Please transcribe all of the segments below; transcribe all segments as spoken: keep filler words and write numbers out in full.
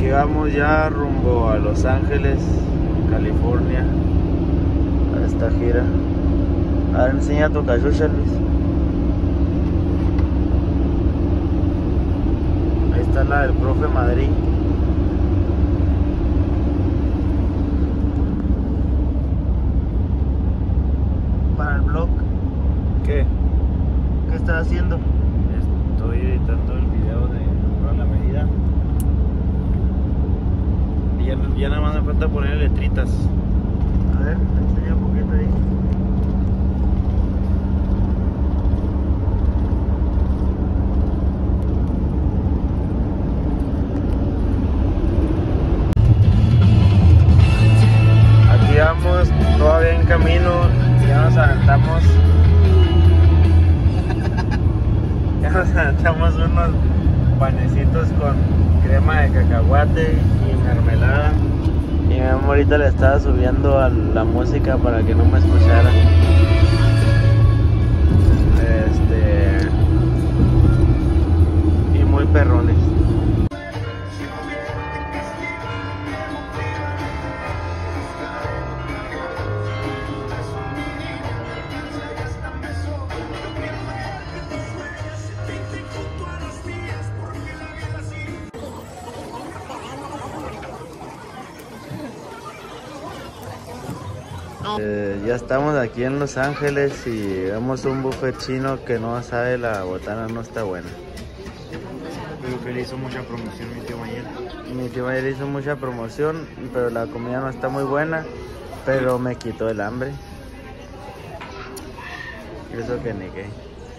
Aquí vamos ya rumbo a Los Ángeles, California, a esta gira. A ver, enseña tu cachucha, Luis. Ahí está la del profe Madrid. Para el blog. ¿Qué? ¿Qué estás haciendo? Estoy editando el video de Para la Medida. Y ya, ya nada más me falta poner letritas. A ver, te enseño un poquito ahí. Aquí vamos todavía en camino. Ya nos aventamos. Ya nos aventamos unos panecitos con crema de cacahuate y mermelada. Y mi mamá ahorita le estaba subiendo a la música para que no me escuchara. Este. Y muy perrones. Eh, ya estamos aquí en Los Ángeles y vemos un buffet chino que no sabe, la botana no está buena. Creo que le hizo mucha promoción mi tío Mayer. Mi tío Mayer hizo mucha promoción, pero la comida no está muy buena, pero me quitó el hambre. Eso que ni qué.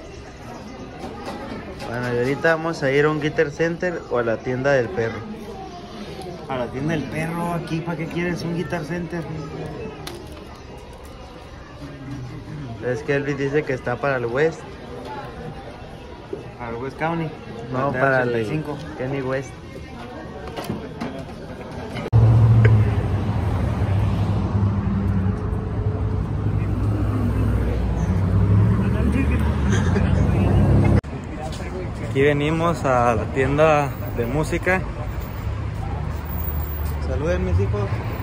Bueno, y ahorita vamos a ir a un Guitar Center o a la tienda del perro. A la tienda del perro, aquí, ¿para qué quieres un Guitar Center? Es que Elvis dice que está para el West. Para el West County. No, para el Kenny West. Aquí venimos a la tienda de música. Saluden, mis hijos.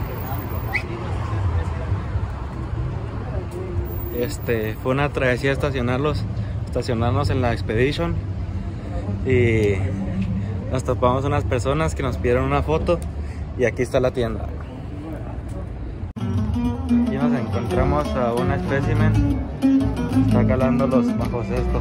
Este, fue una travesía estacionarlos, estacionarnos en la Expedition y nos topamos unas personas que nos pidieron una foto y aquí está la tienda. Aquí nos encontramos a un espécimen, está calando los bajos estos.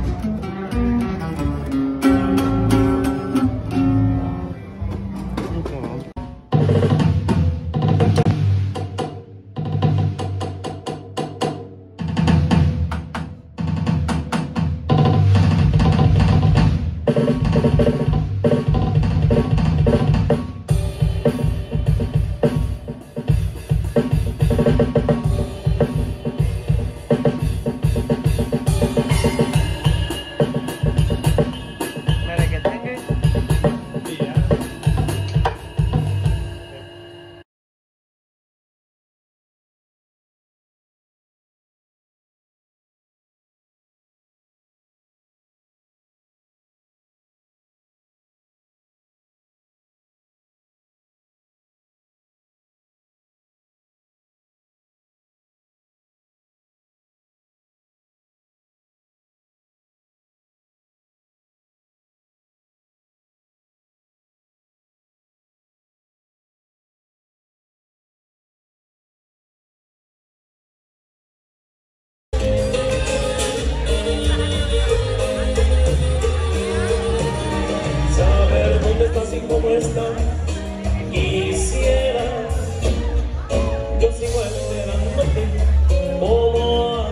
¿Cómo está? Quisiera, yo sigo esperándote como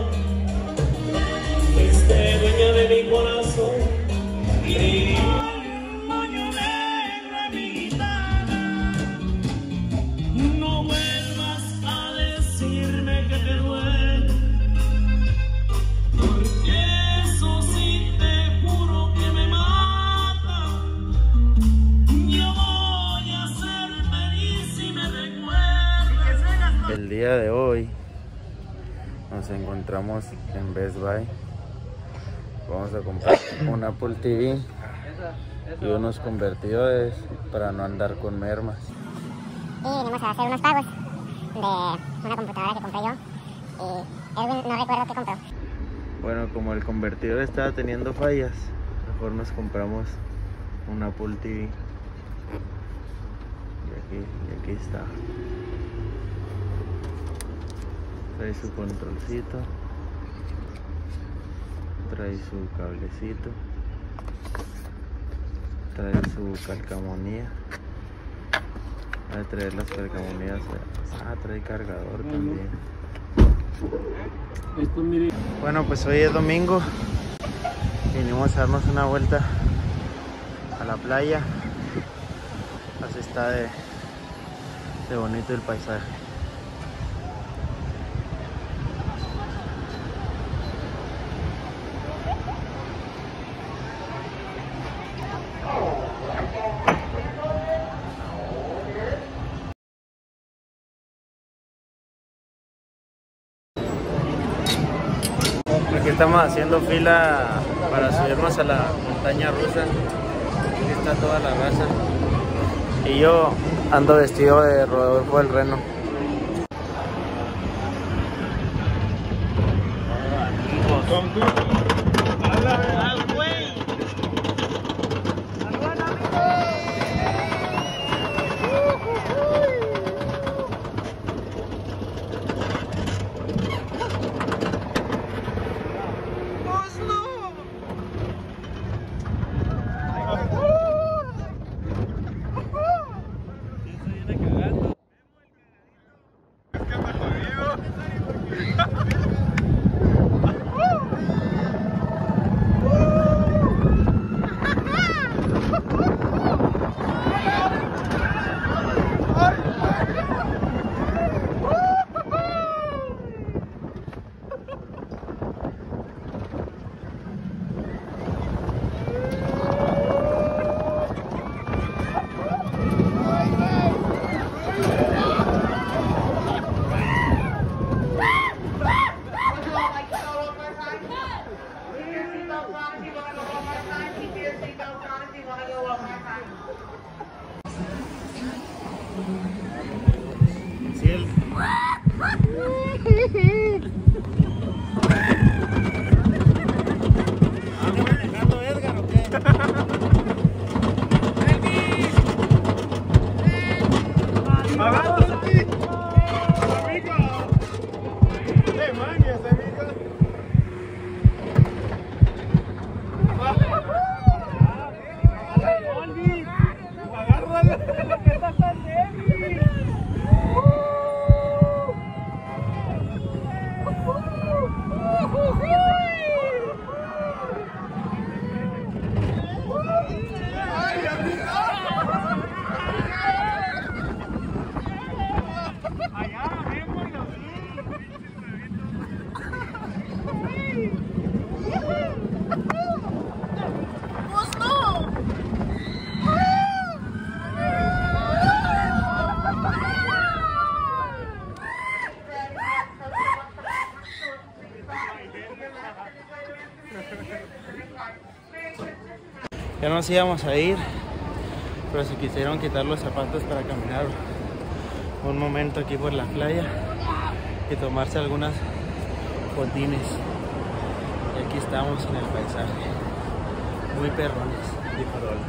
fuiste dueña de mi corazón y un moño negro en mi guitarra. No vuelvas a decirme que te duele, porque eso sí te juro que me mata. El día de hoy nos encontramos en Best Buy. Vamos a comprar un Apple T V y unos convertidores para no andar con mermas. Y venimos a hacer unos pagos de una computadora que compré yo y Edwin no recuerdo qué compró. Bueno, como el convertidor estaba teniendo fallas, mejor nos compramos un Apple T V. Y aquí, y aquí está. Trae su controlcito, trae su cablecito, trae su calcamonía. Va a traer las calcamonías. Ah, trae cargador también. Bueno, pues hoy es domingo. Vinimos a darnos una vuelta a la playa. Así está de, de bonito el paisaje. Aquí estamos haciendo fila para subirnos a la montaña rusa. Aquí está toda la raza. Y yo ando vestido de Rodolfo el Reno. Ya nos íbamos a ir, pero se quisieron quitar los zapatos para caminar un momento aquí por la playa y tomarse algunas fotines. Y aquí estamos en el paisaje, muy perrones y farola.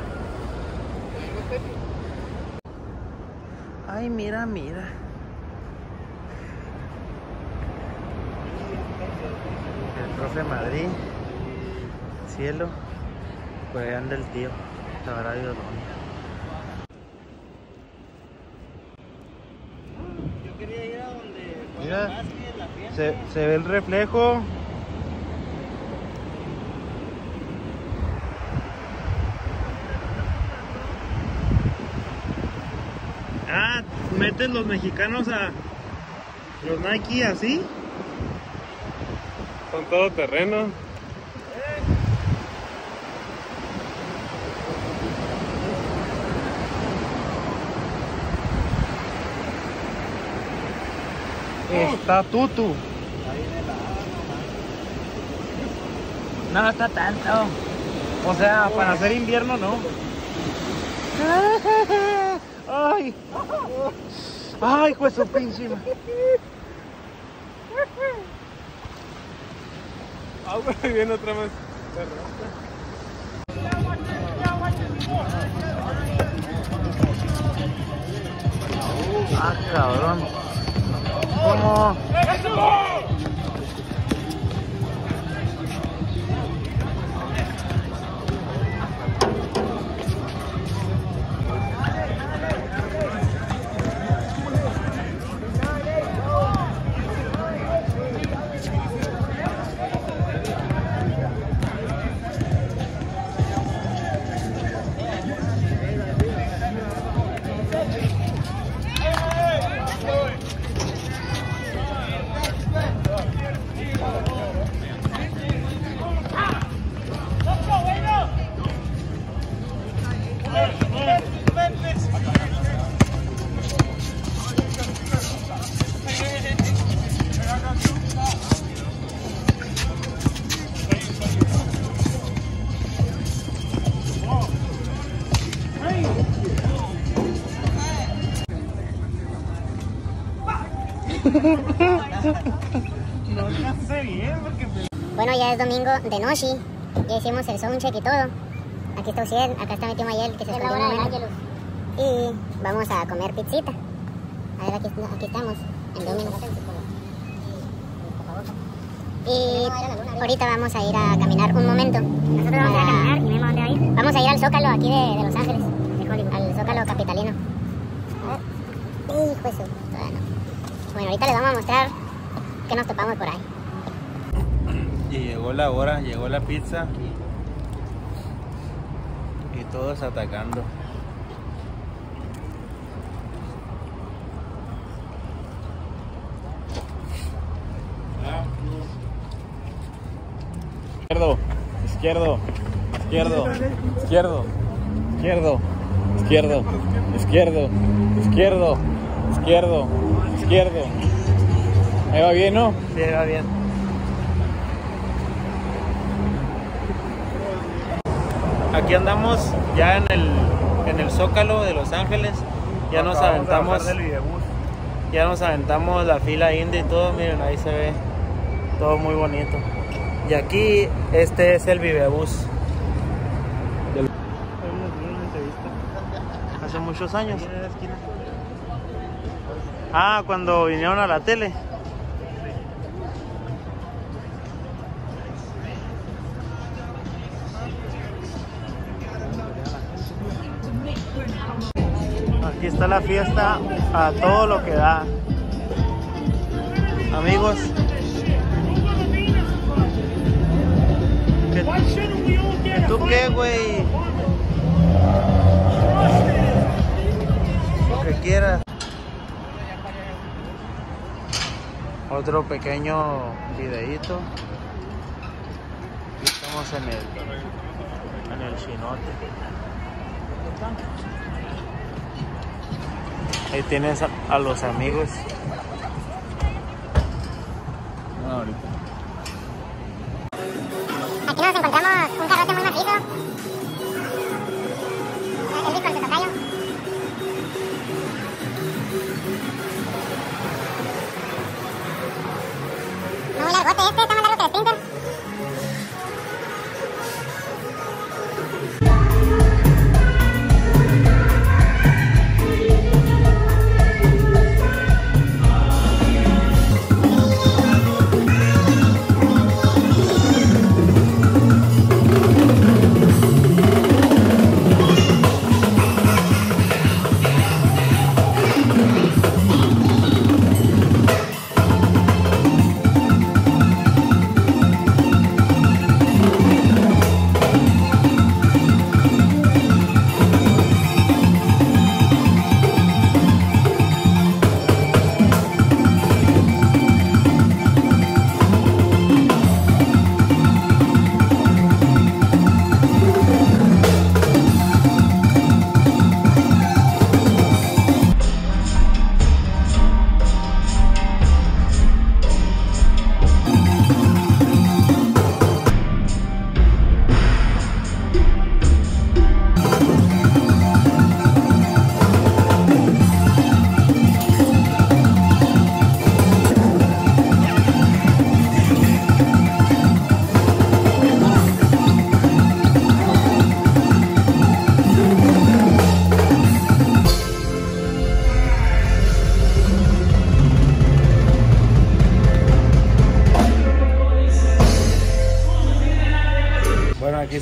Ay, mira, mira. El profe Madrid, cielo. Por ahí anda el tío, la verdad, yo Yo quería ir a donde... Mira, se, se ve el reflejo. Ah, meten los mexicanos a los Nike así. Son todo terreno. Está tutu. No está tanto. O sea, para hacer invierno no. ¡Ay! ¡Ay, hijo de su pinche! Ah, güey, viene otra vez. Ah, cabrón. ¿Cómo? Bueno, ya es domingo de noche. Ya hicimos el soundcheck y todo. Aquí está Uciel, acá está mi tío Mayel, que se escondió un momento. Y vamos a comer pizzita. A ver, aquí, aquí estamos, en Domino's. Y ahorita vamos a ir a caminar un momento. Nosotros vamos a ir a caminar y vemos dónde va a ir. Vamos a ir al Zócalo aquí de, de Los Ángeles, de Hollywood, al Zócalo capitalino. A ver. Hijo de su... Bueno. bueno, ahorita les vamos a mostrar qué nos topamos por ahí. Y llegó la hora, llegó la pizza. Y todos atacando. Izquierdo, izquierdo, izquierdo, izquierdo, izquierdo, izquierdo, izquierdo, izquierdo, izquierdo. ¿Ahí va bien, no? Sí, va bien. Aquí andamos ya en el, en el Zócalo de Los Ángeles. Ya nos aventamos. Ya nos aventamos la fila india y todo. Miren, ahí se ve todo muy bonito. Y aquí, este es el Vivebus. Hace muchos años. Ah, cuando vinieron a la tele. Aquí está la fiesta a todo lo que da. Amigos. ¿Qué, ¿Tú qué, güey? Lo que quieras. Otro pequeño videíto. Aquí estamos en el en el chinote. Ahí tienes a, a los amigos. No, ahorita. Aquí nos encontramos un carrote muy macizo. Elvis con su tocayo. Muy largote este, está más largo que el Sprinter.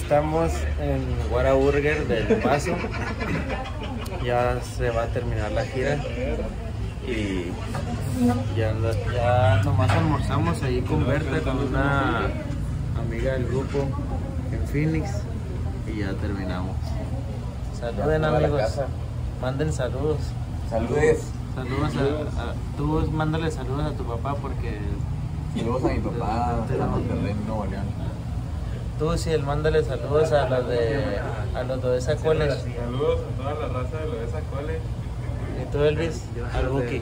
estamos en Whataburger del Paso. Ya se va a terminar la gira. Y ya, ya nomás almorzamos ahí con Berta, con una amiga del grupo en Phoenix. Y ya terminamos. Saluden, amigos. Manden saludos. Saludes. Saludos a, a tú, mándale saludos a tu papá porque... Saludos a mi papá, Te- te- a Monterrey, Nuevo León. Tú sí, el mándale saludos a los de a los de esa college. Saludos a toda la raza de lo de esa cole. Y tú, Elvis, al Buki. Yo,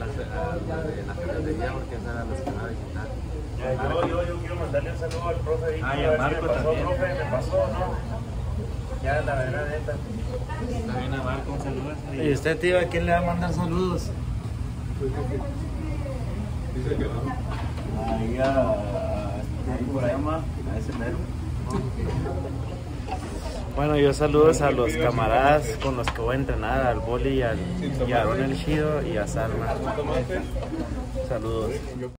yo, yo quiero mandarle un saludo al profe ahí. Ah, y a Marco me pasó, también. profe, me pasó, ¿no? Ya, la verdad, neta. También a Marco, un saludo. ¿Y usted, tío, a quién le va a mandar saludos? Dice que no. Ahí a, a, ¿cómo se llama? A ese mero. Bueno, yo saludos a los camaradas con los que voy a entrenar, al Boli y al y a Aaron el Chido y a Salma. Saludos.